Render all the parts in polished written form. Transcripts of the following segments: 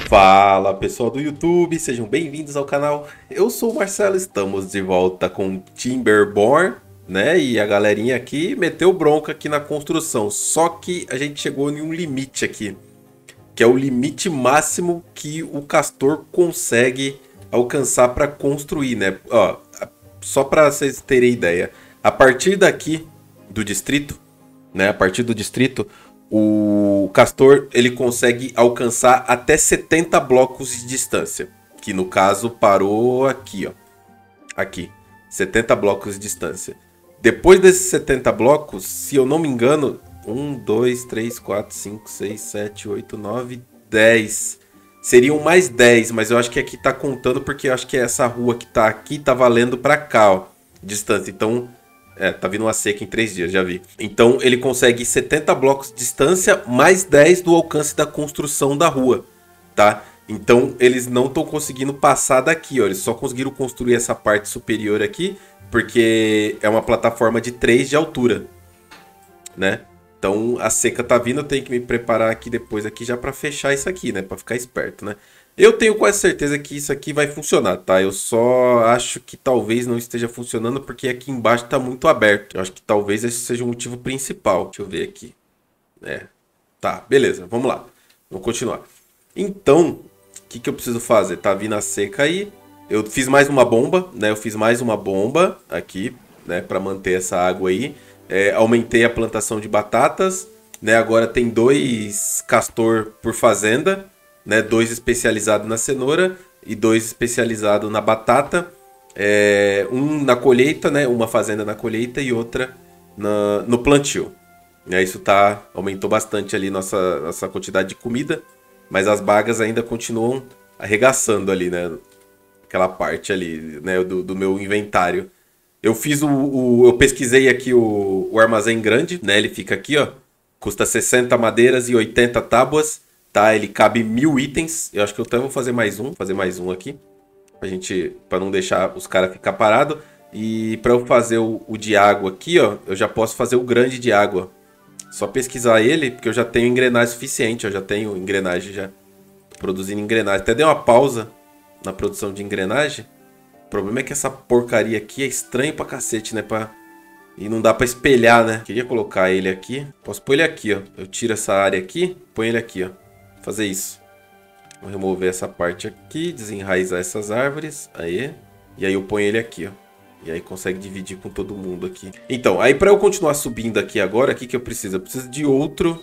Fala pessoal do YouTube, sejam bem-vindos ao canal. Eu sou o Marcelo, estamos de volta com Timberborn, né? E a galerinha aqui meteu bronca aqui na construção. Só que a gente chegou em um limite aqui, que é o limite máximo que o Castor consegue alcançar para construir, né? Ó, só para vocês terem ideia, a partir daqui do distrito, né? A partir do distrito, o Castor ele consegue alcançar até 70 blocos de distância, que no caso parou aqui, ó. Aqui, 70 blocos de distância. Depois desses 70 blocos, se eu não me engano, 1, 2, 3, 4, 5, 6, 7, 8, 9, 10. Seriam mais 10, mas eu acho que aqui tá contando porque eu acho que essa rua que tá aqui tá valendo pra cá, ó, distância. Então, tá vindo uma seca em 3 dias, já vi. Então ele consegue 70 blocos de distância mais 10 do alcance da construção da rua, tá? Então eles não estão conseguindo passar daqui, ó. Eles só conseguiram construir essa parte superior aqui porque é uma plataforma de 3 de altura, né? Então a seca tá vindo, eu tenho que me preparar aqui depois aqui já para fechar isso aqui, né? Para ficar esperto, né? Eu tenho quase certeza que isso aqui vai funcionar, tá? Eu só acho que talvez não esteja funcionando porque aqui embaixo tá muito aberto. Eu acho que talvez esse seja o motivo principal. Deixa eu ver aqui. Tá, beleza, vamos lá. Vamos continuar. Então, o que eu preciso fazer? Tá vindo a seca aí. Eu fiz mais uma bomba, né? Eu fiz mais uma bomba aqui, né? Para manter essa água aí. Aumentei a plantação de batatas, né? Agora tem 2 castor por fazenda, né? 2 especializados na cenoura e 2 especializados na batata. Um na colheita, né? Uma fazenda na colheita e outra no plantio. Isso aumentou bastante ali nossa quantidade de comida, mas as bagas ainda continuam arregaçando ali, né? Aquela parte ali, né? Do meu inventário. Eu fiz eu pesquisei aqui o armazém grande, né? Ele fica aqui, ó. Custa 60 madeiras e 80 tábuas, tá? Ele cabe 1000 itens. Eu acho que eu até vou fazer mais um aqui. Pra não deixar os caras ficar parados. E pra eu fazer o de água aqui, ó, eu já posso fazer o grande de água. Só pesquisar ele, porque eu já tenho engrenagem suficiente. Eu já tenho engrenagem já produzindo engrenagem. Até dei uma pausa na produção de engrenagem. O problema é que essa porcaria aqui é estranho pra cacete, né? E não dá pra espelhar, né? Queria colocar ele aqui. Posso pôr ele aqui, ó. Eu tiro essa área aqui, põe ele aqui, ó. Vou fazer isso. Vou remover essa parte aqui, desenraizar essas árvores. Aí. E aí eu ponho ele aqui, ó. E aí consegue dividir com todo mundo aqui. Então, aí pra eu continuar subindo aqui agora, o que eu preciso? Eu preciso de outro...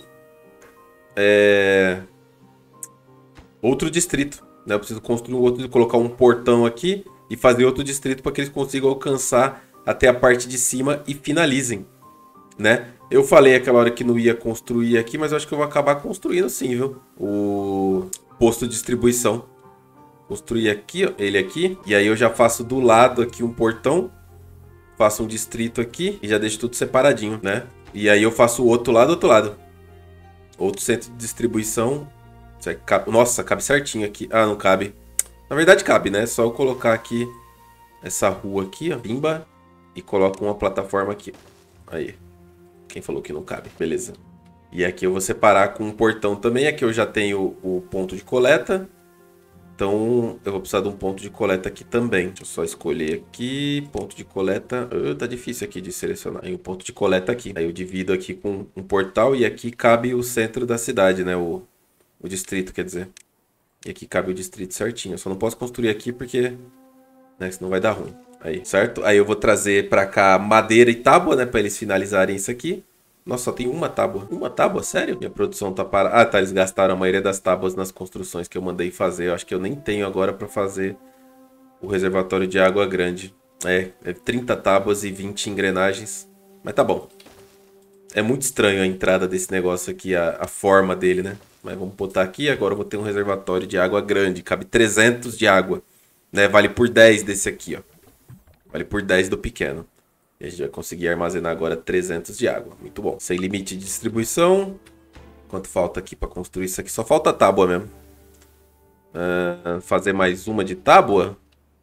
outro distrito, né? Eu preciso construir outro, colocar um portão aqui e fazer outro distrito para que eles consigam alcançar até a parte de cima e finalizem, né? Eu falei aquela hora que não ia construir aqui, mas eu acho que eu vou acabar construindo sim, viu? O posto de distribuição. Construir aqui, ó, ele aqui. E aí eu já faço do lado aqui um portão. Faço um distrito aqui e já deixo tudo separadinho, né? E aí eu faço o outro lado, Outro centro de distribuição. Nossa, cabe certinho aqui. Ah, não cabe. Na verdade cabe, né? É só eu colocar aqui essa rua aqui, ó. Pimba. E coloco uma plataforma aqui. Aí. Quem falou que não cabe? Beleza. E aqui eu vou separar com um portão também. Aqui eu já tenho o ponto de coleta. Então eu vou precisar de um ponto de coleta aqui também. Deixa eu só escolher aqui. Ponto de coleta. Tá difícil aqui de selecionar. Aí o ponto de coleta aqui. Aí eu divido aqui com um portal. E aqui cabe o centro da cidade, né? O distrito, quer dizer. E aqui cabe o distrito certinho. Eu só não posso construir aqui porque, né, senão vai dar ruim. Aí, certo? Aí eu vou trazer pra cá madeira e tábua, né? Pra eles finalizarem isso aqui. Nossa, só tem uma tábua. Uma tábua? Sério? Minha produção tá parada. Ah, tá. Eles gastaram a maioria das tábuas nas construções que eu mandei fazer. Eu acho que eu nem tenho agora pra fazer o reservatório de água grande. É 30 tábuas e 20 engrenagens. Mas tá bom. É muito estranho a entrada desse negócio aqui, a forma dele, né? Mas vamos botar aqui, agora eu vou ter um reservatório de água grande. Cabe 300 de água, né? Vale por 10 desse aqui, ó. Vale por 10 do pequeno. E a gente vai conseguir armazenar agora 300 de água. Muito bom. Sem limite de distribuição. Quanto falta aqui para construir isso aqui? Só falta tábua mesmo. Fazer mais uma de tábua.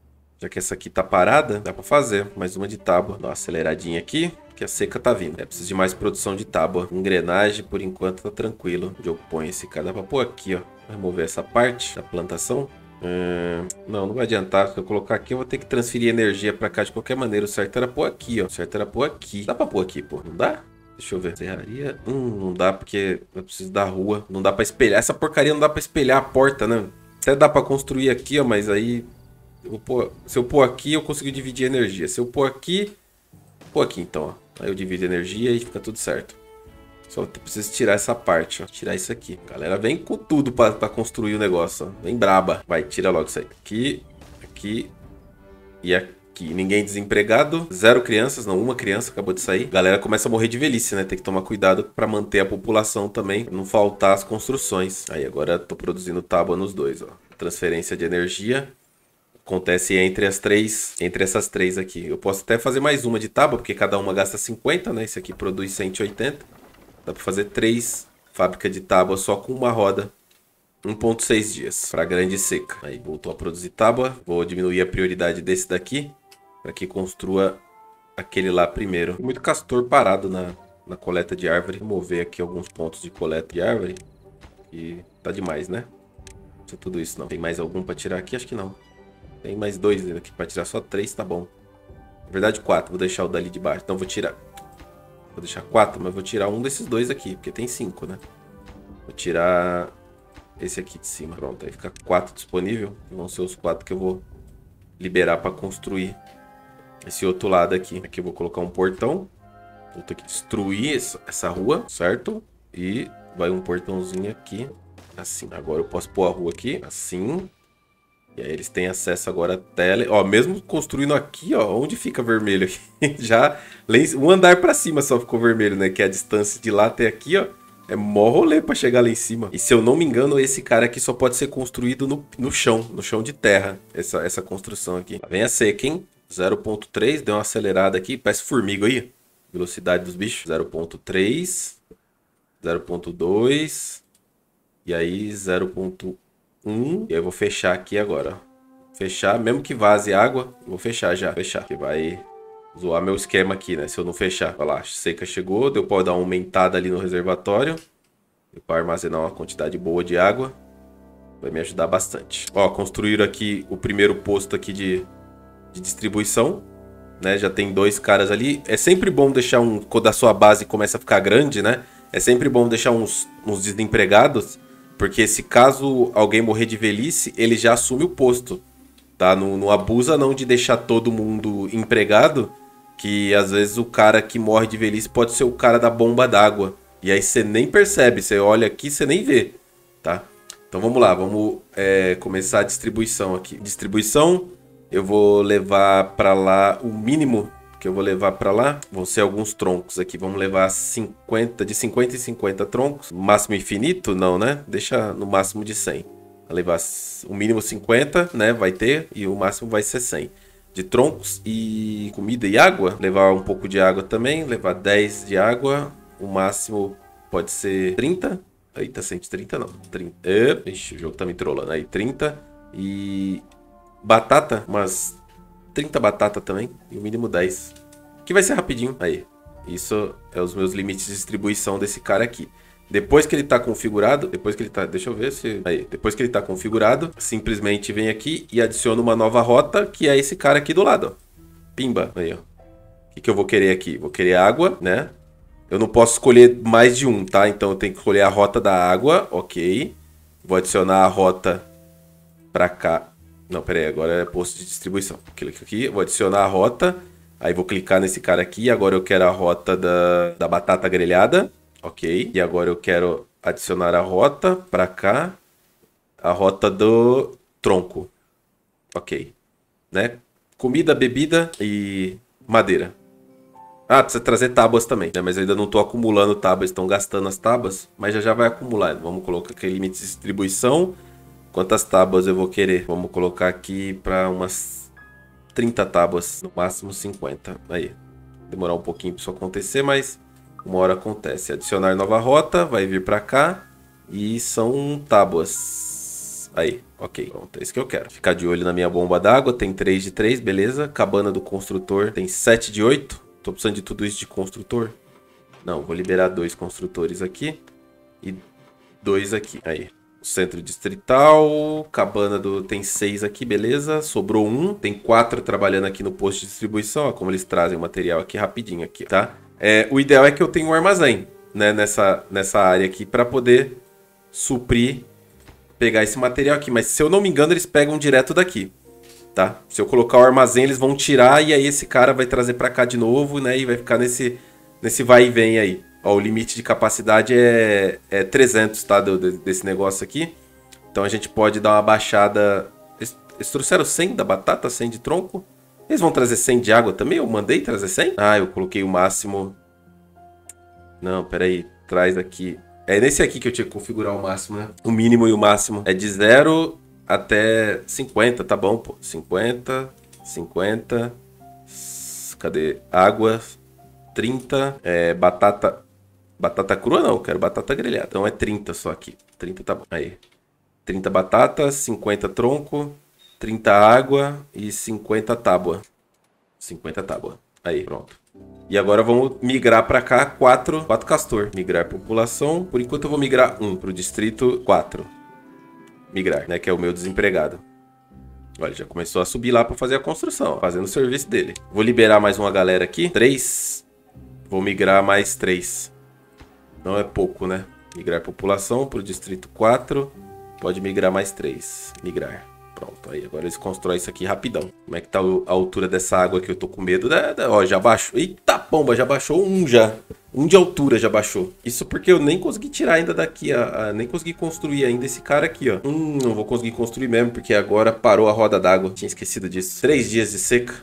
Já que essa aqui tá parada, dá pra fazer mais uma de tábua. Dá uma aceleradinha aqui, que a seca tá vindo. Preciso de mais produção de tábua. Engrenagem, por enquanto, tá tranquilo. Onde eu ponho esse cara? Dá pra pôr aqui, ó. Vou remover essa parte da plantação. Não vai adiantar. Se eu colocar aqui, eu vou ter que transferir energia pra cá de qualquer maneira. O certo era pôr aqui, ó. O certo era pôr aqui. Dá pra pôr aqui, pô? Não dá? Deixa eu ver. Serraria. Não dá porque eu preciso da rua. Não dá pra espelhar. Essa porcaria não dá pra espelhar a porta, né? Até dá pra construir aqui, ó. Mas aí... se eu pôr aqui, eu consigo dividir energia. Se eu pôr aqui então, ó. Aí eu divido energia e fica tudo certo. Só preciso tirar essa parte, ó. Tirar isso aqui. A galera vem com tudo pra construir o negócio, ó. Vem braba. Vai, tira logo isso aí. Aqui, aqui e aqui. Ninguém desempregado. 0 crianças, não, 1 criança acabou de sair. A galera começa a morrer de velhice, né? Tem que tomar cuidado pra manter a população também. Pra não faltar as construções. Aí agora eu tô produzindo tábua nos dois, ó. Transferência de energia. Acontece entre essas três aqui. Eu posso até fazer mais uma de tábua, porque cada uma gasta 50, né? Esse aqui produz 180. Dá pra fazer 3 fábricas de tábua só com uma roda. 1,6 dias para grande seca. Aí voltou a produzir tábua. Vou diminuir a prioridade desse daqui para que construa aquele lá primeiro. Tem muito castor parado na coleta de árvore. Vou mover aqui alguns pontos de coleta de árvore. E tá demais, né? Não precisa tudo isso não. Tem mais algum para tirar aqui? Acho que não. Tem mais 2 aqui para tirar, só 3 tá bom. Na verdade 4, vou deixar o dali de baixo. Então vou tirar. Vou deixar 4, mas vou tirar um desses 2 aqui, porque tem 5, né? Vou tirar esse aqui de cima. Pronto, aí fica 4 disponível. Vão ser os 4 que eu vou liberar para construir esse outro lado aqui. Aqui eu vou colocar um portão. Vou ter que destruir essa rua, certo? E vai um portãozinho aqui, assim. Agora eu posso pôr a rua aqui, assim. E aí eles têm acesso agora até... Ó, mesmo construindo aqui, ó, onde fica vermelho aqui? Já um andar pra cima só ficou vermelho, né? Que é a distância de lá até aqui, ó. É mó rolê pra chegar lá em cima. E se eu não me engano, esse cara aqui só pode ser construído no chão de terra. Essa construção aqui. Vem a seca, hein? 0,3, deu uma acelerada aqui. Parece formiga aí. Velocidade dos bichos. 0,3. 0,2. E aí 0,1. E aí eu vou fechar aqui agora. Fechar, mesmo que vaze água, eu vou fechar já. Fechar, que vai zoar meu esquema aqui, né? Se eu não fechar. Olha lá, a seca chegou, deu pra dar uma aumentada ali no reservatório. Deu pra armazenar uma quantidade boa de água. Vai me ajudar bastante. Ó, construíram aqui o primeiro posto aqui de distribuição. Né? Já tem 2 caras ali. É sempre bom deixar quando a sua base começa a ficar grande, né? É sempre bom deixar uns desempregados. Porque se caso alguém morrer de velhice, ele já assume o posto, tá? Não abusa não de deixar todo mundo empregado, que às vezes o cara que morre de velhice pode ser o cara da bomba d'água. E aí você nem percebe, você olha aqui, você nem vê, tá? Então vamos lá, vamos começar a distribuição aqui. Distribuição, eu vou levar pra lá o mínimo que eu vou levar pra lá. Vão ser alguns troncos aqui. Vamos levar 50, de 50 em 50 troncos. Máximo infinito? Não, né? Deixa no máximo de 100. Vou levar o mínimo 50, né? Vai ter. E o máximo vai ser 100. De troncos e comida e água. Levar um pouco de água também. Levar 10 de água. O máximo pode ser 30. Eita, 130 não. 30. Ixi, o jogo tá me trollando aí. 30. E batata, umas 30 batata também, e o mínimo 10. Que vai ser rapidinho. Aí, isso é os meus limites de distribuição desse cara aqui. Depois que ele tá configurado, deixa eu ver se... Aí, depois que ele tá configurado, simplesmente vem aqui e adiciona uma nova rota, que é esse cara aqui do lado, ó. Pimba. Aí, ó. O que eu vou querer aqui? Vou querer água, né? Eu não posso escolher mais de um, tá? Então eu tenho que escolher a rota da água, ok. Vou adicionar a rota pra cá. Não, pera aí, agora é posto de distribuição. Clica aqui, vou adicionar a rota. Aí vou clicar nesse cara aqui. Agora eu quero a rota da batata grelhada. Ok. E agora eu quero adicionar a rota pra cá. A rota do tronco. Ok. Né? Comida, bebida e madeira. Ah, precisa trazer tábuas também, né? Mas eu ainda não tô acumulando tábuas, estão gastando as tábuas. Mas já vai acumular. Vamos colocar aqui limite de distribuição. Quantas tábuas eu vou querer? Vamos colocar aqui para umas 30 tábuas, no máximo 50. Aí, demorar um pouquinho para isso acontecer, mas uma hora acontece. Adicionar nova rota, vai vir para cá e são tábuas. Aí, ok. Pronto, é isso que eu quero. Ficar de olho na minha bomba d'água. Tem 3 de 3, beleza. Cabana do construtor tem 7 de 8. Tô precisando de tudo isso de construtor. Não, vou liberar 2 construtores aqui. E 2 aqui. Aí. O centro distrital. Cabana do... Tem 6 aqui, beleza. Sobrou 1. Tem 4 trabalhando aqui no posto de distribuição. Ó, como eles trazem o material aqui rapidinho aqui, tá? O ideal é que eu tenha um armazém, né? Nessa área aqui para poder suprir, pegar esse material aqui. Mas se eu não me engano, eles pegam direto daqui, tá? Se eu colocar o armazém, eles vão tirar e aí esse cara vai trazer para cá de novo, né? E vai ficar nesse vai e vem aí. Ó, o limite de capacidade é 300, tá? Desse negócio aqui. Então a gente pode dar uma baixada. Eles trouxeram 100 da batata, 100 de tronco. Eles vão trazer 100 de água também? Eu mandei trazer 100? Ah, eu coloquei o máximo. Não, peraí. Traz aqui. É nesse aqui que eu tinha que configurar o máximo, né? O mínimo e o máximo. É de 0 até 50, tá bom, pô. 50, 50. Cadê? Água. 30. Batata crua não, quero batata grelhada. Então é 30 só aqui. 30 tá bom. Aí. 30 batata, 50 tronco. 30 água e 50 tábua. 50 tábua. Aí, pronto. E agora vamos migrar para cá 4 castor. Migrar população. Por enquanto eu vou migrar 1 para o distrito 4. Migrar, né? Que é o meu desempregado. Olha, já começou a subir lá para fazer a construção. Ó, fazendo o serviço dele. Vou liberar mais uma galera aqui. 3. Vou migrar mais 3. Não é pouco, né? Migrar população para o distrito 4. Pode migrar mais 3. Migrar. Pronto, aí agora eles constroem isso aqui rapidão. Como é que tá a altura dessa água aqui? Eu tô com medo. Ó, já baixou. Eita pomba, já baixou 1 já. 1 de altura já baixou. Isso porque eu nem consegui tirar ainda daqui. Nem consegui construir ainda esse cara aqui, ó. Não vou conseguir construir mesmo, porque agora parou a roda d'água. Tinha esquecido disso. 3 dias de seca.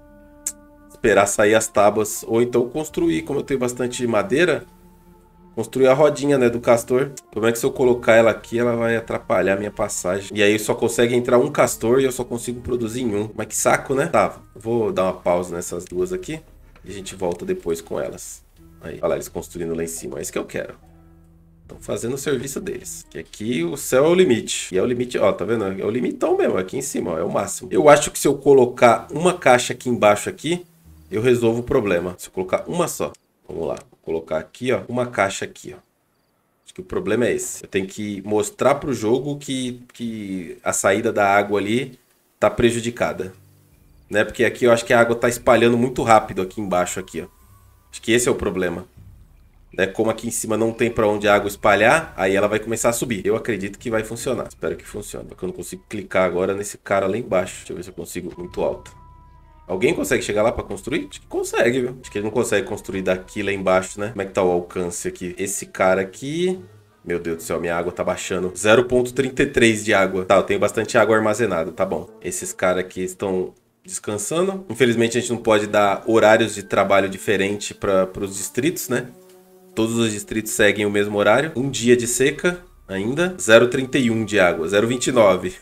Esperar sair as tábuas. Ou então construir, como eu tenho bastante madeira... Construir a rodinha, né, do castor. O problema é que se eu colocar ela aqui, ela vai atrapalhar a minha passagem. E aí só consegue entrar um castor e eu só consigo produzir em 1. Mas que saco, né? Tá, vou dar uma pausa nessas duas aqui. E a gente volta depois com elas. Aí, olha lá, eles construindo lá em cima. É isso que eu quero. Estão fazendo o serviço deles. Que aqui o céu é o limite. E é o limite, ó, tá vendo? É o limitão mesmo, aqui em cima, ó, é o máximo. Eu acho que se eu colocar uma caixa aqui embaixo aqui, eu resolvo o problema. Se eu colocar uma só. Vamos lá. Colocar aqui, ó, uma caixa aqui, ó. Acho que o problema é esse. Eu tenho que mostrar pro jogo que a saída da água ali tá prejudicada, né? Porque aqui eu acho que a água tá espalhando muito rápido aqui embaixo aqui, ó. Acho que esse é o problema. Né? Como aqui em cima não tem para onde a água espalhar, aí ela vai começar a subir. Eu acredito que vai funcionar. Espero que funcione. Porque eu não consigo clicar agora nesse cara lá embaixo. Deixa eu ver se eu consigo muito alto. Alguém consegue chegar lá pra construir? Acho que consegue, viu? Acho que ele não consegue construir daqui lá embaixo, né? Como é que tá o alcance aqui? Esse cara aqui... Meu Deus do céu, minha água tá baixando. 0,33 de água. Tá, eu tenho bastante água armazenada, tá bom. Esses caras aqui estão descansando. Infelizmente a gente não pode dar horários de trabalho diferente para os distritos, né? Todos os distritos seguem o mesmo horário. 1 dia de seca ainda. 0,31 de água. 0,29.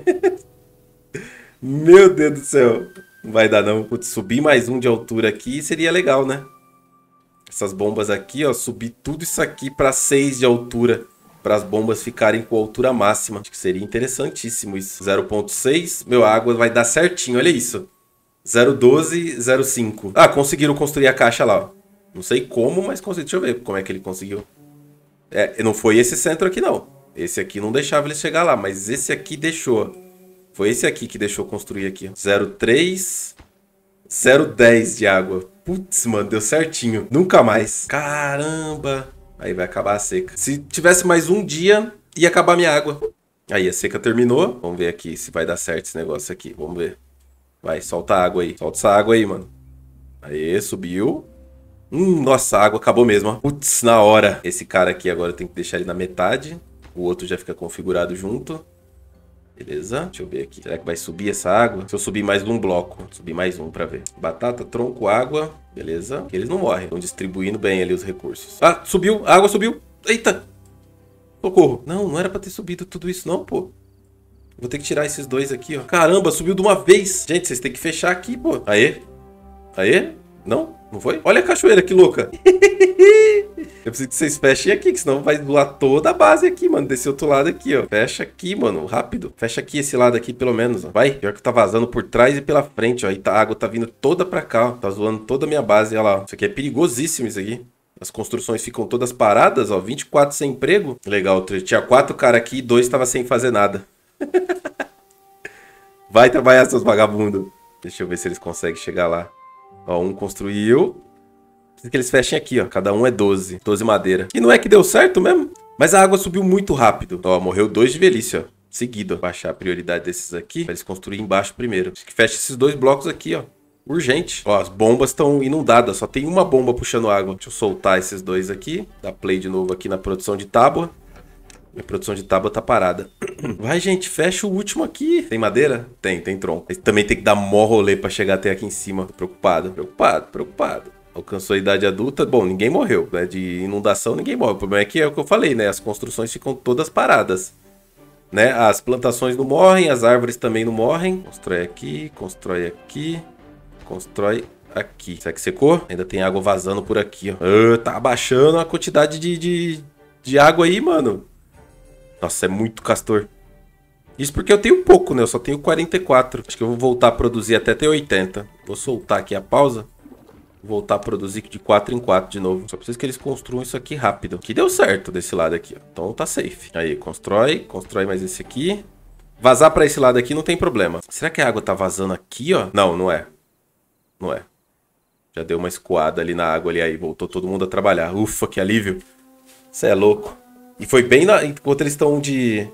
Meu Deus do céu. Não vai dar não. Putz, subir mais 1 de altura aqui seria legal, né? Essas bombas aqui, ó. Subir tudo isso aqui para 6 de altura. Para as bombas ficarem com altura máxima. Acho que seria interessantíssimo isso. 0,6. Meu, a água vai dar certinho. Olha isso. 0,12, 0,5. Ah, conseguiram construir a caixa lá, ó. Não sei como, mas consegui. Deixa eu ver como é que ele conseguiu. Não foi esse centro aqui, não. Esse aqui não deixava ele chegar lá, mas esse aqui deixou. Foi esse aqui que deixou construir aqui. 0,3, 0,10 de água. Putz, mano, deu certinho. Nunca mais. Caramba. Aí vai acabar a seca. Se tivesse mais 1 dia, ia acabar minha água. Aí a seca terminou. Vamos ver aqui se vai dar certo esse negócio aqui. Vamos ver. Vai, solta a água aí. Solta essa água aí, mano. Aí, subiu. Nossa, a água acabou mesmo, ó. Putz, na hora. Esse cara aqui agora tem que deixar ele na metade. O outro já fica configurado junto. Beleza, deixa eu ver aqui. Será que vai subir essa água? Se eu subir mais um bloco. Vou subir mais um pra ver. Batata, tronco, água. Beleza. Aqui eles não morrem. Estão distribuindo bem ali os recursos. Ah, subiu. A água subiu. Eita. Socorro. Não, não era pra ter subido tudo isso não, pô. Vou ter que tirar esses dois aqui, ó. Caramba, subiu de uma vez. Gente, vocês têm que fechar aqui, pô. Aê. Aê. Não? Não foi? Olha a cachoeira, que louca. Eu preciso que vocês fechem aqui, que senão vai doar toda a base aqui, mano. Desse outro lado aqui, ó. Fecha aqui, mano, rápido. Fecha aqui esse lado aqui, pelo menos, ó. Vai. Pior que tá vazando por trás e pela frente, ó. E a água tá vindo toda pra cá, ó. Tá zoando toda a minha base, olha lá, ó. Isso aqui é perigosíssimo, isso aqui. As construções ficam todas paradas, ó. 24 sem emprego. Legal, tinha 4 caras aqui e 2 tava sem fazer nada. Vai trabalhar, seus vagabundos. Deixa eu ver se eles conseguem chegar lá. Ó, um construiu. Precisa que eles fechem aqui, ó. Cada um é 12. 12 madeira. E não é que deu certo mesmo? Mas a água subiu muito rápido. Ó, morreu 2 de velhice, ó. Seguido, ó. Baixar a prioridade desses aqui. Pra eles construírem embaixo primeiro. Acho que fecha esses 2 blocos aqui, ó. Urgente. Ó, as bombas estão inundadas. Só tem uma bomba puxando água. Deixa eu soltar esses 2 aqui. Dar play de novo aqui na produção de tábua. Minha produção de tábua tá parada. Vai, gente, fecha o último aqui. Tem madeira? Tem tronco. Mas também tem que dar mó rolê pra chegar até aqui em cima. Tô preocupado. Preocupado. Alcançou a idade adulta. Bom, ninguém morreu, né? De inundação, ninguém morre. O problema é que é o que eu falei, né? As construções ficam todas paradas. Né? As plantações não morrem, as árvores também não morrem. Constrói aqui, constrói aqui. Constrói aqui. Será que secou? Ainda tem água vazando por aqui, ó. Tá abaixando a quantidade de água aí, mano. Nossa, é muito castor. Isso porque eu tenho pouco, né? Eu só tenho 44. Acho que eu vou voltar a produzir até ter 80. Vou soltar aqui a pausa. Vou voltar a produzir de 4 em 4 de novo. Só preciso que eles construam isso aqui rápido. Que deu certo desse lado aqui, ó. Então tá safe. Aí, constrói mais esse aqui. Vazar pra esse lado aqui não tem problema. Será que a água tá vazando aqui, ó? Não, não é. Não é. Já deu uma escoada ali na água ali. Aí, voltou todo mundo a trabalhar. Ufa, que alívio. Você é louco. E foi bem enquanto eles estão de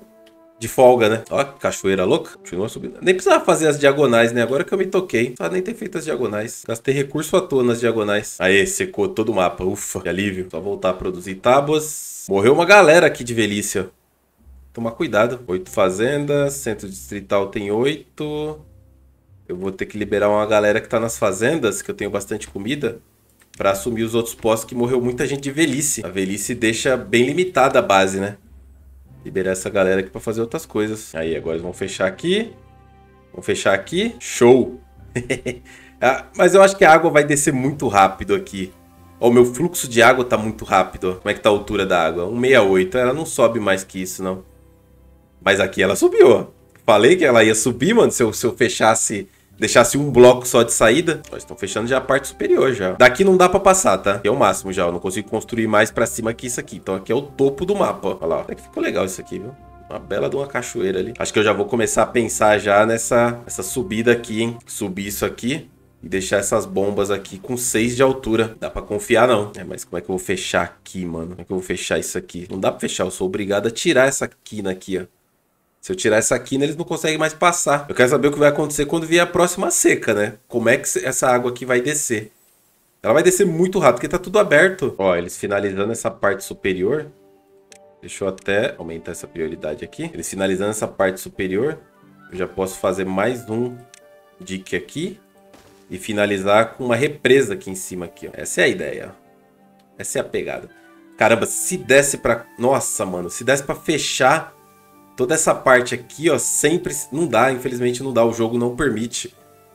folga, né? Ó, cachoeira louca. Continua subindo. Nem precisava fazer as diagonais, né? Agora que eu me toquei. Não precisava nem ter feito as diagonais. Gastei recurso à toa nas diagonais. Aê, secou todo o mapa. Ufa, que alívio. Só voltar a produzir tábuas. Morreu uma galera aqui de velhice, ó. Tomar cuidado. 8 fazendas. Centro distrital tem 8. Eu vou ter que liberar uma galera que tá nas fazendas, que eu tenho bastante comida, pra assumir os outros postos, que morreu muita gente de velhice. A velhice deixa bem limitada a base, né? Liberar essa galera aqui pra fazer outras coisas. Aí, agora eles vão fechar aqui. Vão fechar aqui. Show! Mas eu acho que a água vai descer muito rápido aqui. Ó, o meu fluxo de água tá muito rápido. Ó. Como é que tá a altura da água? 168. Ela não sobe mais que isso, não. Mas aqui ela subiu, ó. Falei que ela ia subir, mano, se eu fechasse... Deixasse um bloco só de saída. Ó, estão fechando já a parte superior já. Daqui não dá pra passar, tá? Aqui é o máximo já. Eu não consigo construir mais pra cima que isso aqui. Então aqui é o topo do mapa, ó. Olha lá. Até que ficou legal isso aqui, viu? Uma bela de uma cachoeira ali. Acho que eu já vou começar a pensar já nessa subida aqui, hein? Subir isso aqui e deixar essas bombas aqui com 6 de altura. Dá pra confiar, não. Mas como é que eu vou fechar aqui, mano? Como é que eu vou fechar isso aqui? Não dá pra fechar. Eu sou obrigado a tirar essa quina aqui, ó. Se eu tirar essa quina, eles não conseguem mais passar. Eu quero saber o que vai acontecer quando vier a próxima seca, né? Como é que essa água aqui vai descer? Ela vai descer muito rápido, porque tá tudo aberto. Ó, eles finalizando essa parte superior. Deixa eu até aumentar essa prioridade aqui. Eles finalizando essa parte superior. Eu já posso fazer mais um dique aqui. E finalizar com uma represa aqui em cima. Aqui, ó. Essa é a ideia. Essa é a pegada. Caramba, se desse pra... Nossa, mano. Se desse pra fechar... Toda essa parte aqui, ó, sempre... Não dá, infelizmente não dá. O jogo não permite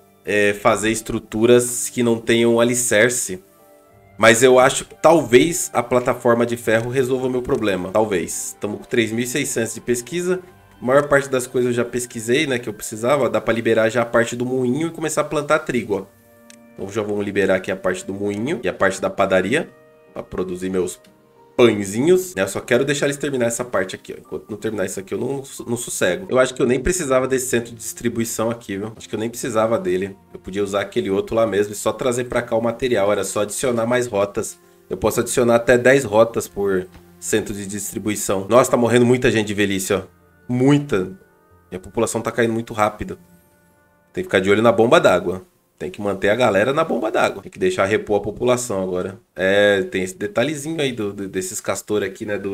fazer estruturas que não tenham alicerce. Mas eu acho que talvez a plataforma de ferro resolva o meu problema. Talvez. Estamos com 3.600 de pesquisa. A maior parte das coisas eu já pesquisei, né, que eu precisava. Dá para liberar já a parte do moinho e começar a plantar trigo, ó. Então já vamos liberar aqui a parte do moinho e a parte da padaria. Para produzir meus... pãezinhos, né? Eu só quero deixar eles terminar essa parte aqui, ó. Enquanto não terminar isso aqui, eu não sossego. Eu acho que eu nem precisava desse centro de distribuição aqui, viu? Acho que eu nem precisava dele. Eu podia usar aquele outro lá mesmo e só trazer pra cá o material. Era só adicionar mais rotas. Eu posso adicionar até 10 rotas por centro de distribuição. Nossa, tá morrendo muita gente de velhice, ó. Muita. E a população tá caindo muito rápido. Tem que ficar de olho na bomba d'água. Tem que manter a galera na bomba d'água. Tem que deixar repor a população agora. Tem esse detalhezinho aí desses castores aqui, né?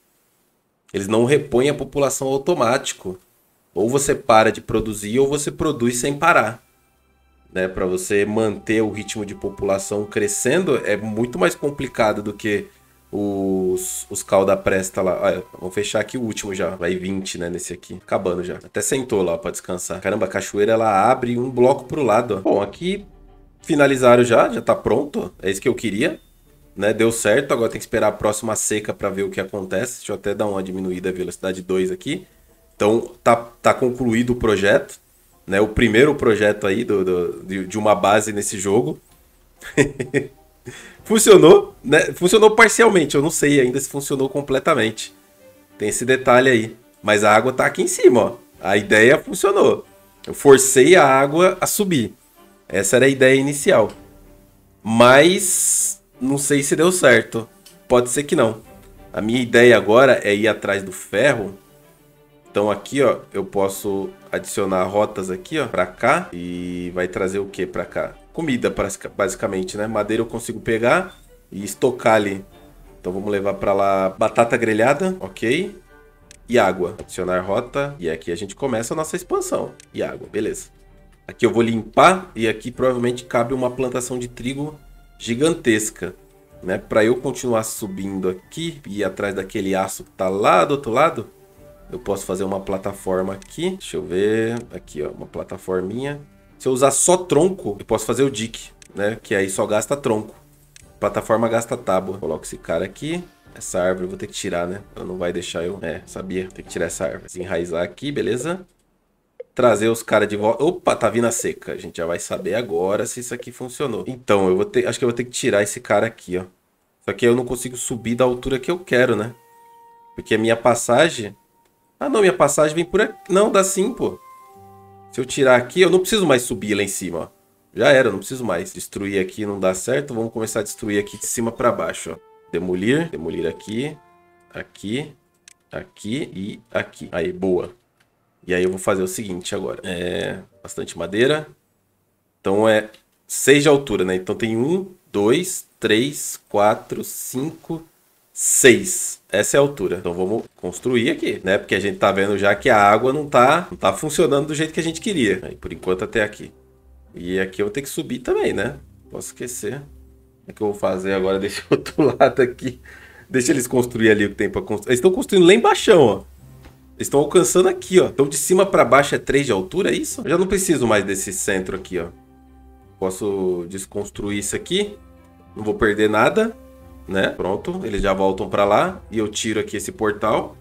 Eles não repõem a população automático. Ou você para de produzir, ou você produz sem parar. Né? Para você manter o ritmo de população crescendo, é muito mais complicado do que os calda presta lá. Olha, vamos fechar aqui o último já. Vai 20, né, nesse aqui. Acabando já. Até sentou lá pra descansar. Caramba, a cachoeira, ela abre um bloco pro lado, ó. Bom, aqui finalizaram já tá pronto. É isso que eu queria. né? Deu certo, agora tem que esperar a próxima seca para ver o que acontece. Deixa eu até dar uma diminuída a velocidade 2 aqui. Então tá concluído o projeto, né? O primeiro projeto aí de uma base nesse jogo. Funcionou, né? Funcionou parcialmente, eu não sei ainda se funcionou completamente. Tem esse detalhe aí. Mas a água tá aqui em cima, ó. A ideia funcionou. Eu forcei a água a subir. Essa era a ideia inicial. Mas não sei se deu certo. Pode ser que não. A minha ideia agora é ir atrás do ferro. Então aqui, ó, eu posso adicionar rotas aqui, ó, pra cá. E vai trazer o que pra cá? Comida, basicamente, né? Madeira eu consigo pegar e estocar ali. Então vamos levar pra lá batata grelhada, ok. E água. Adicionar rota. E aqui a gente começa a nossa expansão. E água, beleza. Aqui eu vou limpar e aqui provavelmente cabe uma plantação de trigo gigantesca, né? Para eu continuar subindo aqui e ir atrás daquele aço que tá lá do outro lado, eu posso fazer uma plataforma aqui. Deixa eu ver. Aqui, ó, uma plataforminha. Se eu usar só tronco, eu posso fazer o dique, né? Que aí só gasta tronco. Plataforma gasta tábua. Coloco esse cara aqui. Essa árvore eu vou ter que tirar, né? Ela não vai deixar eu... sabia. Tem que tirar essa árvore. Desenraizar aqui, beleza? Trazer os caras de volta. Opa, tá vindo a seca. A gente já vai saber agora se isso aqui funcionou. Então, eu vou ter... acho que eu vou ter que tirar esse cara aqui, ó. Só que eu não consigo subir da altura que eu quero, né? Porque a minha passagem... Ah, não. Minha passagem vem por aqui. Não, dá sim, pô. Se eu tirar aqui, eu não preciso mais subir lá em cima, ó. Já era, eu não preciso mais. Destruir aqui não dá certo. Vamos começar a destruir aqui de cima pra baixo, ó. Demolir. Demolir aqui. Aqui. Aqui e aqui. Aí, boa. E aí eu vou fazer o seguinte agora. Bastante madeira. Então é 6 de altura, né? Então tem 1, 2, 3, 4, 5, 6. Essa é a altura. Então vamos construir aqui, né? Porque a gente tá vendo já que a água não tá funcionando do jeito que a gente queria. Aí por enquanto até aqui. E aqui eu vou ter que subir também, né? Posso esquecer. O que eu vou fazer agora? Deixa o outro lado aqui. Deixa eles construir ali o que tem pra construir. Eles estão construindo lá embaixo, ó. Eles estão alcançando aqui, ó. Então de cima pra baixo é 3 de altura, é isso? Eu já não preciso mais desse centro aqui, ó. Posso desconstruir isso aqui. Não vou perder nada, né? Pronto, eles já voltam pra lá. E eu tiro aqui esse portal.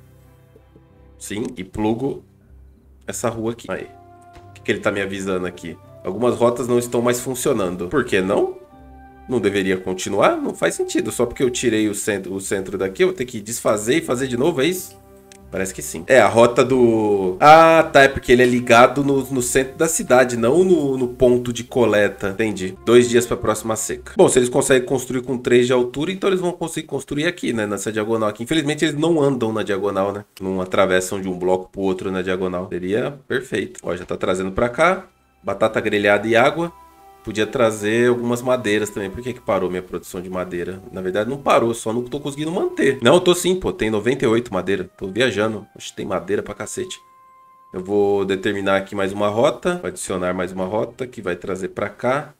Sim, e plugo essa rua aqui. Aí. O que ele tá me avisando aqui? Algumas rotas não estão mais funcionando. Por que não? Não deveria continuar? Não faz sentido. Só porque eu tirei o centro daqui, eu vou ter que desfazer e fazer de novo, é isso? Parece que sim. É, a rota do... Ah, tá. É porque ele é ligado no centro da cidade, não no ponto de coleta. Entendi. 2 dias para a próxima seca. Bom, se eles conseguem construir com 3 de altura, então eles vão conseguir construir aqui, né? Nessa diagonal aqui. Infelizmente, eles não andam na diagonal, né? Não atravessam de um bloco pro outro na diagonal. Seria perfeito. Ó, já tá trazendo para cá. Batata grelhada e água. Podia trazer algumas madeiras também. Por que parou minha produção de madeira? Na verdade não parou, só não tô conseguindo manter. Não, eu tô sim, pô. Tem 98 madeira. Tô viajando. Oxe, tem madeira pra cacete. Eu vou determinar aqui mais uma rota. Vou adicionar mais uma rota que vai trazer pra cá.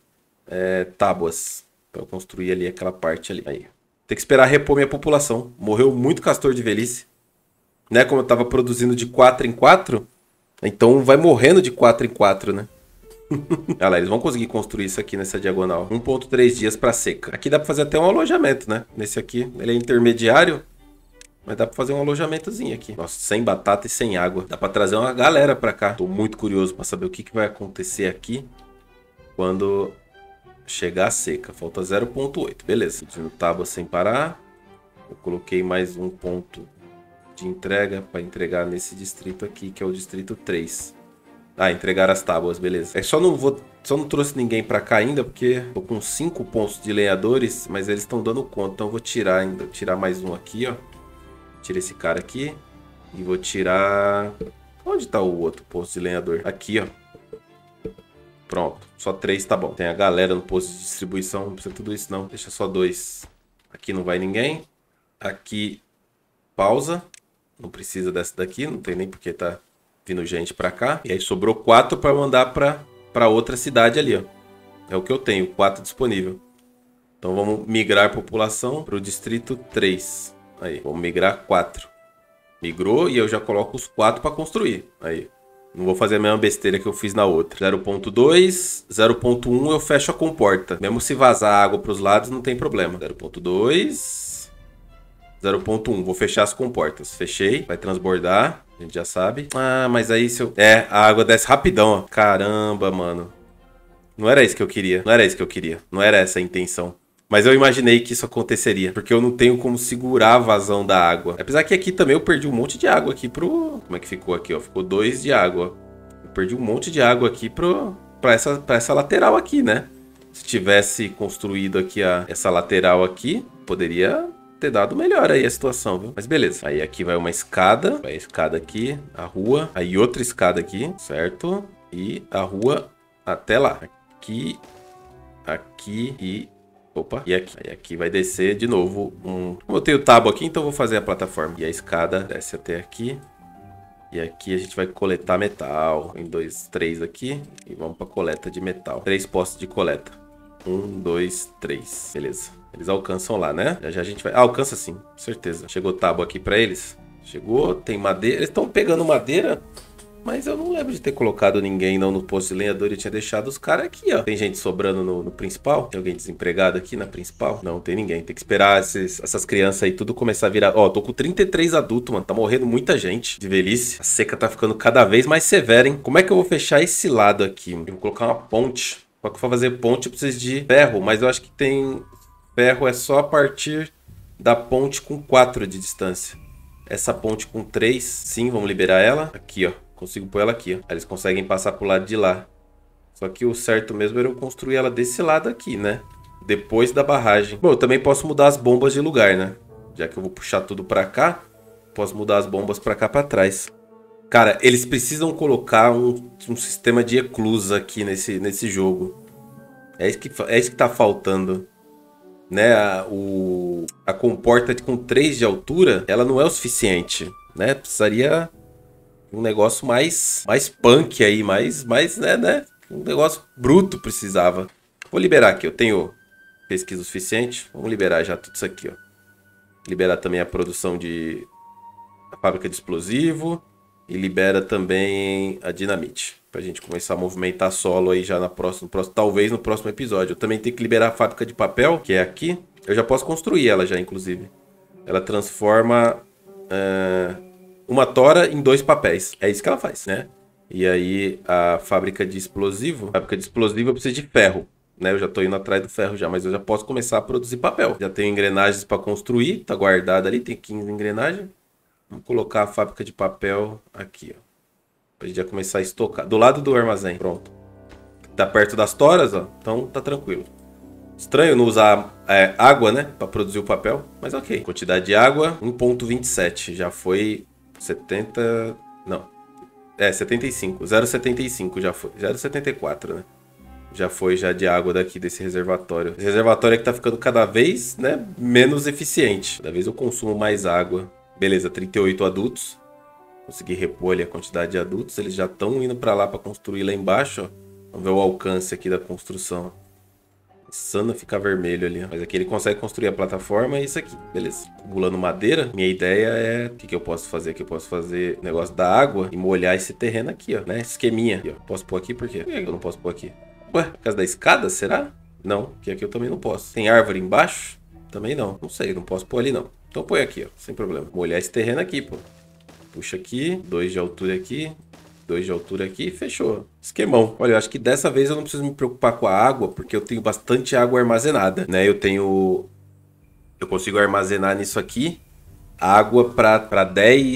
Tábuas. Pra eu construir ali aquela parte ali. Aí. Tem que esperar repor minha população. Morreu muito castor de velhice. Né? Como eu tava produzindo de 4 em 4. Então vai morrendo de 4 em 4, né? Olha lá, eles vão conseguir construir isso aqui nessa diagonal. 1.3 dias para seca. Aqui dá para fazer até um alojamento, né? Nesse aqui, ele é intermediário, mas dá para fazer um alojamentozinho aqui. Nossa, sem batata e sem água. Dá para trazer uma galera para cá. Tô muito curioso para saber o que vai acontecer aqui quando chegar a seca. Falta 0.8, beleza. Pedindo tábua sem parar. Eu coloquei mais um ponto de entrega para entregar nesse distrito aqui, que é o distrito 3. Ah, entregar as tábuas, beleza. Só não trouxe ninguém pra cá ainda, porque tô com 5 pontos de lenhadores, mas eles estão dando conta. Então eu vou tirar ainda, tirar mais um aqui, ó. Tira esse cara aqui. E vou tirar... Onde tá o outro posto de lenhador? Aqui, ó. Pronto, só 3 tá bom. Tem a galera no posto de distribuição, não precisa tudo isso não. Deixa só 2. Aqui não vai ninguém. Aqui, pausa. Não precisa dessa daqui, não tem nem porque tá... vindo gente pra cá. E aí sobrou 4 pra mandar pra outra cidade ali, ó. É o que eu tenho, 4 disponível. Então vamos migrar a população pro distrito 3. Aí, vamos migrar 4. Migrou e eu já coloco os 4 pra construir. Aí. Não vou fazer a mesma besteira que eu fiz na outra. 0.2, 0.1 eu fecho a comporta. Mesmo se vazar água para os lados, não tem problema. 0.2, 0.1. Vou fechar as comportas. Fechei. Vai transbordar. A gente já sabe. Ah, mas aí se eu... É, a água desce rapidão, ó. Caramba, mano. Não era isso que eu queria. Não era isso que eu queria. Não era essa a intenção. Mas eu imaginei que isso aconteceria. Porque eu não tenho como segurar a vazão da água. Apesar que aqui também eu perdi um monte de água aqui pro... Como é que ficou aqui, ó? Ficou 2 de água. Eu perdi um monte de água aqui pra essa lateral aqui, né? Se tivesse construído aqui essa lateral aqui, poderia ter dado melhor aí a situação, viu? Mas beleza. Aí aqui vai uma escada. Vai a escada aqui, a rua. Aí outra escada aqui, certo? E a rua até lá. Aqui, aqui e... Opa, e aqui. Aí aqui vai descer de novo um... Como eu tenho tábua aqui, então eu vou fazer a plataforma. E a escada desce até aqui. E aqui a gente vai coletar metal. Em 2, 3 aqui. E vamos pra coleta de metal. 3 postos de coleta. 1, 2, 3. Beleza. Eles alcançam lá, né? Já já a gente vai... Ah, alcança sim, certeza. Chegou tábua aqui pra eles. Chegou, tem madeira. Eles estão pegando madeira... Mas eu não lembro de ter colocado ninguém não no posto de lenhador. Eu tinha deixado os caras aqui, ó. Tem gente sobrando no principal? Tem alguém desempregado aqui na principal? Não, tem ninguém. Tem que esperar essas crianças aí tudo começar a virar... Ó, tô com 33 adultos, mano. Tá morrendo muita gente de velhice. A seca tá ficando cada vez mais severa, hein? Como é que eu vou fechar esse lado aqui? Eu vou colocar uma ponte. Pra fazer ponte eu preciso de ferro. Mas eu acho que tem... Ferro é só a partir da ponte com 4 de distância. Essa ponte com 3, sim, vamos liberar ela. Aqui, ó. Consigo pôr ela aqui, ó. Aí eles conseguem passar pro lado de lá. Só que o certo mesmo era eu construir ela desse lado aqui, né? Depois da barragem. Bom, eu também posso mudar as bombas de lugar, né? Já que eu vou puxar tudo pra cá, posso mudar as bombas pra cá pra trás. Cara, eles precisam colocar um sistema de eclusa aqui nesse jogo. É isso que tá faltando. Né? A comporta com 3 de altura, ela não é o suficiente, né? Precisaria... um negócio mais punk aí, mais né? Um negócio bruto precisava. Vou liberar aqui, eu tenho pesquisa o suficiente. Vamos liberar já tudo isso aqui, ó. Liberar também a produção a fábrica de explosivo. E libera também a dinamite. Pra gente começar a movimentar solo aí já talvez no próximo episódio. Eu também tenho que liberar a fábrica de papel, que é aqui. Eu já posso construir ela já, inclusive. Ela transforma... uma tora em 2 papéis. É isso que ela faz, né? E aí a fábrica de explosivo... A fábrica de explosivo eu preciso de ferro, né? Eu já tô indo atrás do ferro já, mas eu já posso começar a produzir papel. Já tenho engrenagens para construir, tá guardado ali, tem 15 engrenagens. Vamos colocar a fábrica de papel aqui, ó. Pra gente já começar a estocar. Do lado do armazém, pronto. Tá perto das toras, ó. Então tá tranquilo. Estranho não usar água, né? Pra produzir o papel, mas ok. Quantidade de água, 1.27. Já foi... 70... Não. 75. 0,75 já foi. 0,74, né? Já foi já de água daqui desse reservatório. Esse reservatório é que tá ficando cada vez, né, menos eficiente. Cada vez eu consumo mais água. Beleza, 38 adultos. Consegui repor ali a quantidade de adultos. Eles já estão indo para lá para construir lá embaixo, ó. Vamos ver o alcance aqui da construção. Começando a ficar vermelho ali, ó. Mas aqui ele consegue construir a plataforma e isso aqui. Beleza. Acumulando madeira. Minha ideia é... O que eu posso fazer aqui? Eu posso fazer negócio da água e molhar esse terreno aqui, ó. Né? Esqueminha. Aqui, ó. Posso pôr aqui por quê? Por que eu não posso pôr aqui? Ué, por causa da escada, será? Não, que aqui eu também não posso. Tem árvore embaixo? Também não. Não sei, não posso pôr ali não. Então põe aqui, ó. Sem problema. Molhar esse terreno aqui, pô. Puxa aqui. 2 de altura aqui. 2 de altura aqui, fechou. Esquemão. Olha, eu acho que dessa vez eu não preciso me preocupar com a água, porque eu tenho bastante água armazenada, né? Eu consigo armazenar nisso aqui água para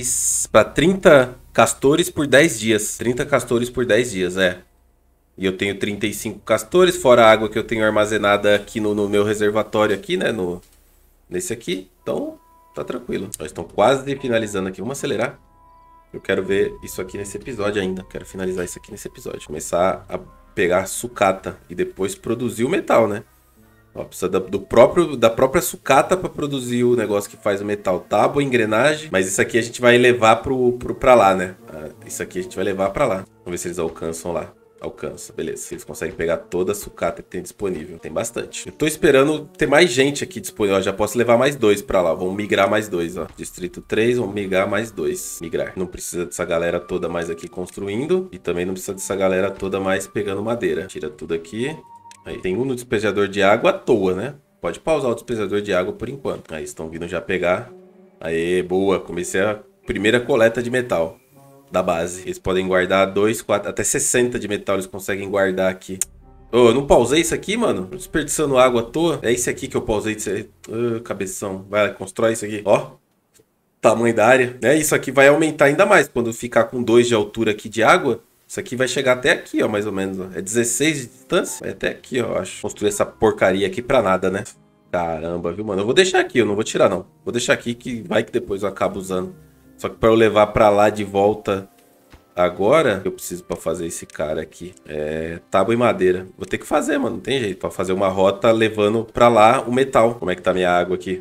30 castores por 10 dias. 30 castores por 10 dias, é. E eu tenho 35 castores, fora a água que eu tenho armazenada aqui no meu reservatório aqui, né? Nesse aqui. Então, tá tranquilo. Nós estamos quase finalizando aqui. Vamos acelerar. Eu quero ver isso aqui nesse episódio ainda. Quero finalizar isso aqui nesse episódio. Começar a pegar sucata e depois produzir o metal, né? Ó, precisa da própria sucata para produzir o negócio que faz o metal. Tábua, engrenagem. Mas isso aqui a gente vai levar pra lá, né? Isso aqui a gente vai levar pra lá. Vamos ver se eles alcançam lá. Alcança, beleza. Eles conseguem pegar toda a sucata que tem disponível. Tem bastante. Eu tô esperando ter mais gente aqui disponível. Ó, já posso levar mais 2 pra lá. Vamos migrar mais 2, ó. Distrito 3, vamos migrar mais 2. Migrar. Não precisa dessa galera toda mais aqui construindo. E também não precisa dessa galera toda mais pegando madeira. Tira tudo aqui. Aí tem um no despejador de água à toa, né? Pode pausar o despejador de água por enquanto. Aí estão vindo já pegar. Aê, boa. Comecei a primeira coleta de metal da base. Eles podem guardar 2, 4, até 60 de metal eles conseguem guardar aqui. Ô, eu não pausei isso aqui, mano? Tô desperdiçando água à toa. É esse aqui que eu pausei. Cabeção. Vai, constrói isso aqui. Ó, tamanho da área. Isso aqui vai aumentar ainda mais. Quando ficar com 2 de altura aqui de água, isso aqui vai chegar até aqui, ó, mais ou menos. Ó. É 16 de distância? Vai até aqui, ó, acho. Construir essa porcaria aqui pra nada, né? Caramba, viu, mano? Eu vou deixar aqui, eu não vou tirar, não. Vou deixar aqui que vai que depois eu acabo usando. Só que pra eu levar pra lá de volta agora, eu preciso pra fazer esse cara aqui. É tábua e madeira. Vou ter que fazer, mano. Não tem jeito. Pra fazer uma rota levando pra lá o metal. Como é que tá minha água aqui?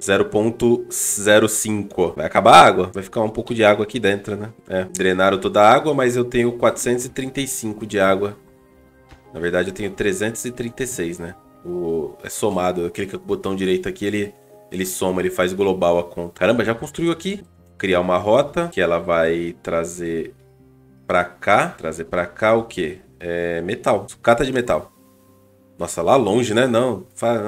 0,05. Vai acabar a água? Vai ficar um pouco de água aqui dentro, né? Drenaram toda a água, mas eu tenho 435 de água. Na verdade, eu tenho 336, né? É somado. Eu clico com o botão direito aqui, ele soma, ele faz global a conta. Caramba, já construiu aqui. Criar uma rota que ela vai trazer pra cá. Trazer pra cá o quê? Metal. Sucata de metal. Nossa, lá longe, né? Não,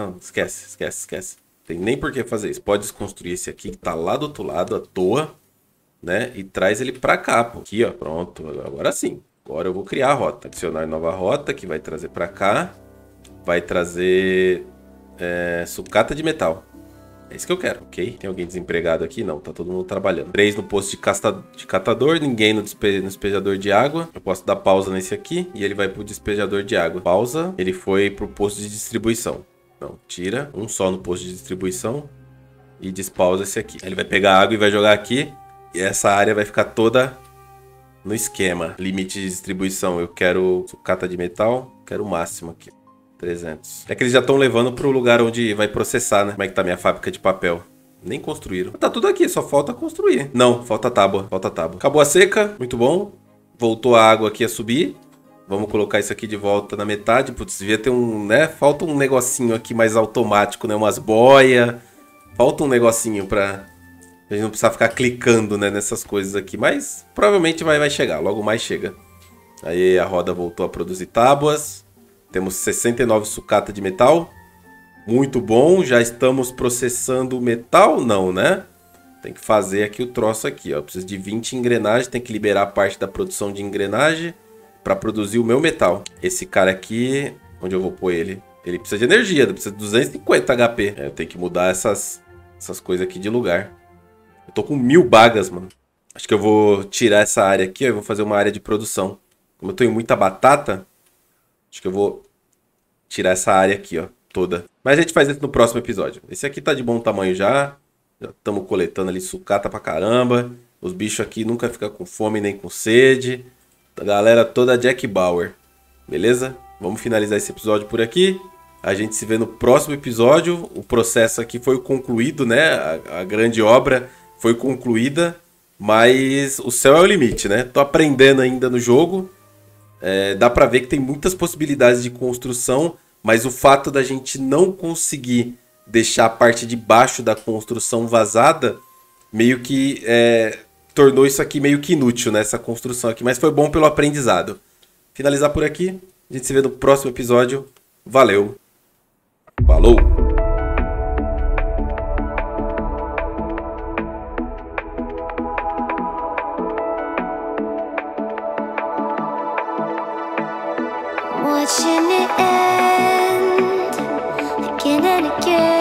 esquece. Tem nem por que fazer isso. Pode desconstruir esse aqui que tá lá do outro lado, à toa, né? E traz ele pra cá, pô. Aqui, ó, pronto. Agora sim. Agora eu vou criar a rota. Adicionar nova rota que vai trazer pra cá. Vai trazer sucata de metal. É isso que eu quero, ok? Tem alguém desempregado aqui? Não, tá todo mundo trabalhando. 3 no posto de catador, ninguém no despejador de água. Eu posso dar pausa nesse aqui e ele vai pro despejador de água. Pausa, ele foi pro posto de distribuição. Não, tira. Um só no posto de distribuição e despausa esse aqui. Ele vai pegar água e vai jogar aqui. E essa área vai ficar toda no esquema. Limite de distribuição, eu quero sucata de metal, quero o máximo aqui. 300. É que eles já estão levando pro lugar onde vai processar, né? Como é que tá minha fábrica de papel? Nem construíram. Tá tudo aqui, só falta construir. Não, falta tábua, falta tábua. Acabou a seca, muito bom. Voltou a água aqui a subir. Vamos colocar isso aqui de volta na metade. Putz, devia ter né? Falta um negocinho aqui mais automático, né? Umas boias. Falta um negocinho pra a gente não precisar ficar clicando, né? Nessas coisas aqui. Mas provavelmente vai chegar, logo mais chega. Aí a roda voltou a produzir tábuas. Temos 69 sucata de metal. Muito bom. Já estamos processando metal? Não, né? Tem que fazer aqui o troço aqui, ó. Preciso de 20 engrenagens. Tem que liberar parte da produção de engrenagem para produzir o meu metal. Esse cara aqui, onde eu vou pôr ele? Ele precisa de energia. Precisa de 250 HP. Eu tenho que mudar essas coisas aqui de lugar. Eu tô com 1000 bagas, mano. Acho que eu vou tirar essa área aqui, ó. Eu vou fazer uma área de produção. Como eu tenho muita batata... Acho que eu vou tirar essa área aqui, ó, toda. Mas a gente faz isso no próximo episódio. Esse aqui tá de bom tamanho já. Já estamos coletando ali sucata pra caramba. Os bichos aqui nunca ficam com fome nem com sede. A galera toda Jack Bauer. Beleza? Vamos finalizar esse episódio por aqui. A gente se vê no próximo episódio. O processo aqui foi concluído, né? A grande obra foi concluída. Mas o céu é o limite, né? Tô aprendendo ainda no jogo. Dá pra ver que tem muitas possibilidades de construção, mas o fato da gente não conseguir deixar a parte de baixo da construção vazada, meio que tornou isso aqui meio que inútil, né, essa construção aqui, mas foi bom pelo aprendizado. Finalizar por aqui, a gente se vê no próximo episódio. Valeu, falou! Watching it end again and again.